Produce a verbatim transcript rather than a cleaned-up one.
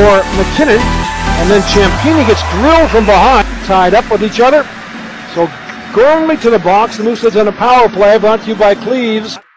for McKinnon, and then Ciampini gets drilled from behind, tied up with each other. So Gormley to the box. The Mooseheads on a power play, brought to you by Cleves.